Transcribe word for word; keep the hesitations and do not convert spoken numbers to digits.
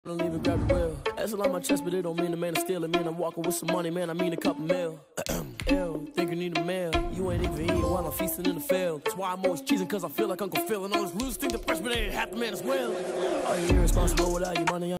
Don't even grab the wheel. That's a lot on my chest, but it don't mean the man is stealing. Man, I'm walking with some money, man. I mean a couple mil. Ew, think you need a meal. You ain't even eating while I'm feasting in the field. That's why I'm always cheesing, cause I feel like Uncle Phil. And all those losers think the freshman ain't half the man as well. Are you irresponsible without your money?